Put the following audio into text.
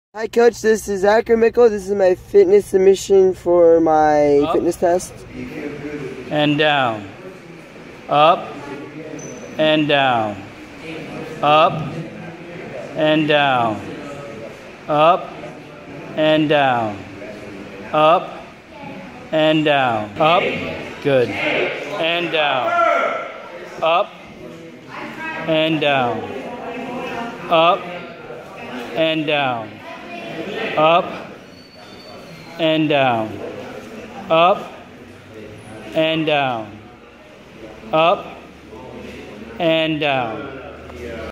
Hi Coach, this is Zachary Mickle. This is my fitness submission for my Up. fitness test. And down. Up and down. Up and down. Up and down. Up and down. Up. Good. And down. Up and down. Up and down. Up and down. Up and down. Up and down.